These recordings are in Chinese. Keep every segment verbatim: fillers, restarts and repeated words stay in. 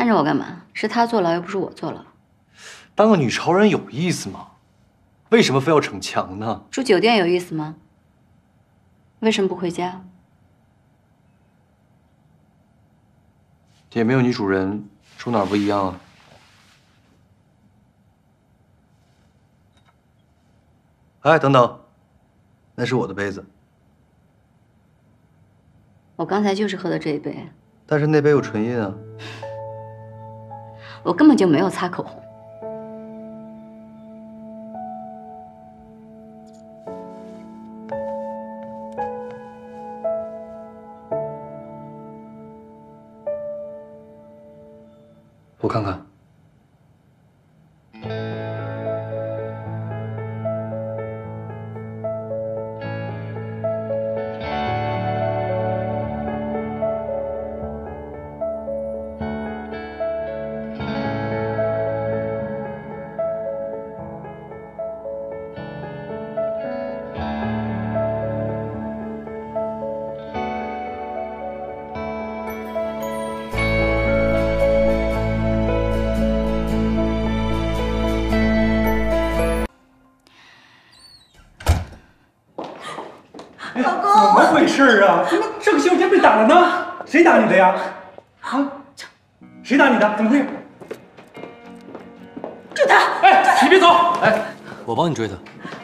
看着我干嘛？是他坐牢，又不是我坐牢。 当个女超人有意思吗？为什么非要逞强呢？ 住酒店有意思吗？为什么不回家？ 也没有女主人，住哪儿不一样啊？哎，等等，那是我的杯子。 我刚才就是喝的这一杯。 但是那杯有唇印啊。 我根本就没有擦口红。 我看看。 老公，怎么回事啊？怎么这个星期天被打了呢？谁打你的呀？啊？谁打你的？怎么回事？ 追他！ 哎，你别走！ 哎，我帮你追他。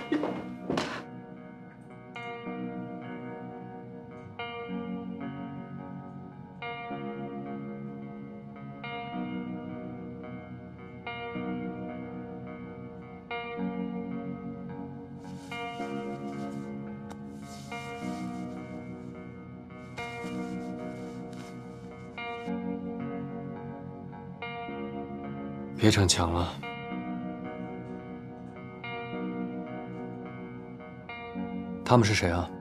别逞强了。他们是谁啊？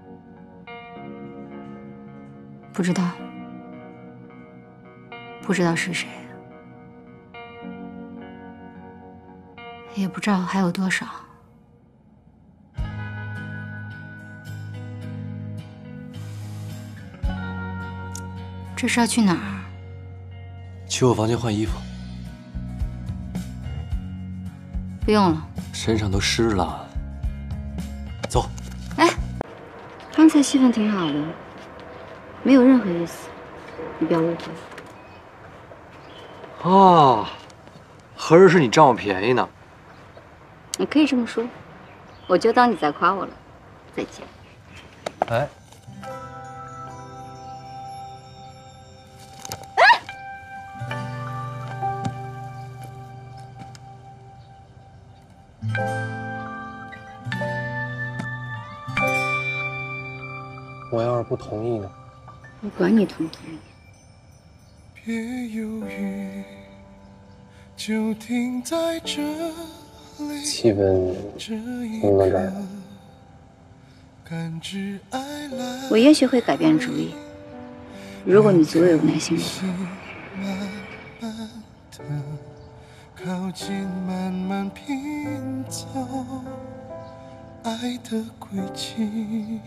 不知道，不知道是谁，也不知道还有多少。这是要去哪儿？ 去我房间换衣服。 不用了， 身上都湿了。走。 哎，刚才气氛挺好的，没有任何意思，你不要误会。 哦，合着是你占我便宜呢？ 你可以这么说，我就当你在夸我了。再见。 哎。我要是不同意呢？ 我管你同不同意。 别犹豫，就停在这里。 气氛弄到这儿了。 我也许会改变主意，如果你足够有耐心的话。 靠近，慢慢拼凑爱的轨迹。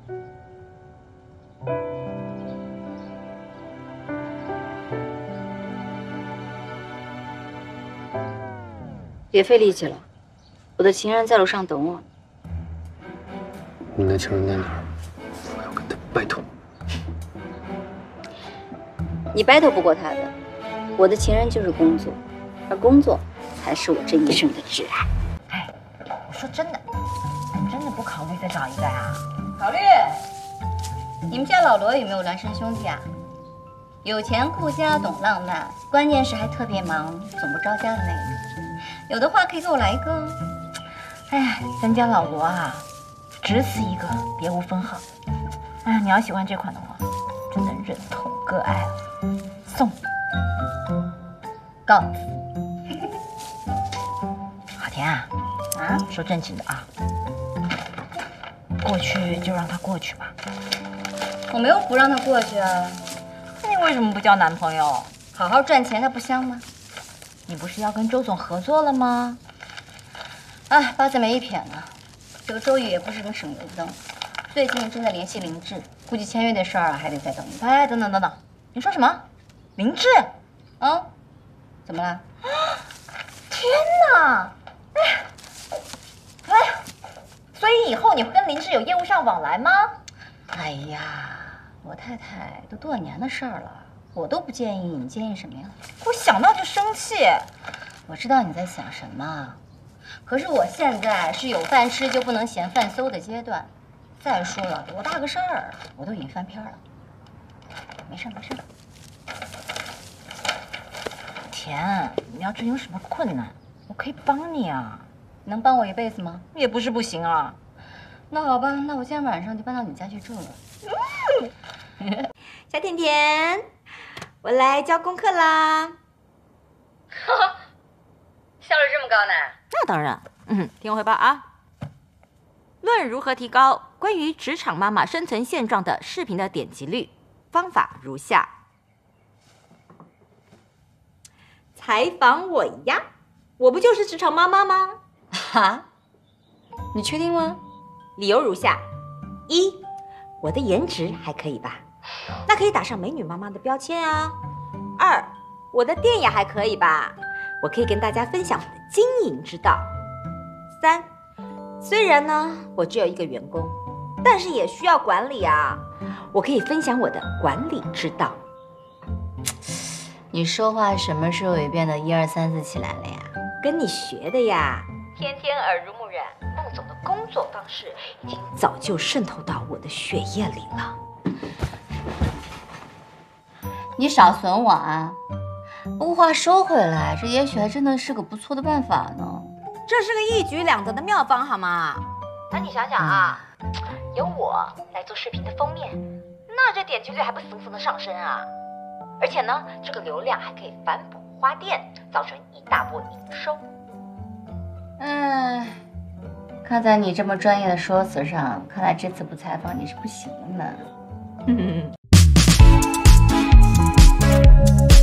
别费力气了，我的情人在楼上等我。 你的情人在哪儿？我要跟他 battle。 你 battle 不过他的，我的情人就是工作，而工作才是我这一生的挚爱。 哎，我说真的，你真的不考虑再找一个呀？ 考虑。你们家老罗有没有孪生兄弟啊？有钱顾家，懂浪漫，关键是还特别忙，总不着家的那个。有的话可以给我来一个。 哎，咱家老罗啊，只此一个，别无分号。哎，你要喜欢这款的话，真的忍痛割爱了，送你。告辞。好甜啊！啊，说正经的啊，过去就让他过去吧。 我没有不让他过去啊。 那你为什么不交男朋友？ 好好赚钱，他不香吗？ 你不是要跟周总合作了吗？ 哎，八字没一撇呢。这个周宇也不是个省油灯，最近正在联系林志，估计签约的事儿啊还得再等一等。 哎，等等等等，你说什么？林志？ 啊， 怎么了？ 天哪！哎，哎，所以以后你会跟林志有业务上往来吗？ 哎呀，我太太都多少年的事儿了，我都不介意，你介意什么呀？ 我想到就生气。 我知道你在想什么，可是我现在是有饭吃就不能嫌饭馊的阶段。再说了，多大个事儿，我都已经翻篇了。没事没事。 田，你要真有什么困难，我可以帮你啊。 能帮我一辈子吗？ 也不是不行啊。 那好吧，那我今天晚上就搬到你家去住了。 嗯、小甜甜，我来交功课啦。 效率这么高呢？ 那当然。嗯，听我汇报啊。论如何提高关于职场妈妈生存现状的视频的点击率，方法如下：采访我呀，我不就是职场妈妈吗？ 哈？你确定吗？ 理由如下：一，我的颜值还可以吧，那可以打上美女妈妈的标签啊。二，我的店也还可以吧，我可以跟大家分享我的经营之道。三，虽然呢我只有一个员工，但是也需要管理啊，我可以分享我的管理之道。 你说话什么时候也变得一二三四起来了呀？ 跟你学的呀。天天耳濡目染，孟总的工作方式已经早就渗透到我的血液里了。 你少损我啊！不过话说回来，这也许还真的是个不错的办法呢。 这是个一举两得的妙方，好吗？那你想想啊，由我来做视频的封面，那这点击率还不蹭蹭的上升啊！而且呢，这个流量还可以反哺花店，造成一大波营收。 哎，看在你这么专业的说辞上，看来这次不采访你是不行的呢。 嗯